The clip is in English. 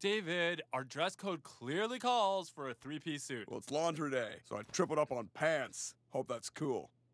David, our dress code clearly calls for a three-piece suit. Well, it's laundry day, so I tripled up on pants. Hope that's cool.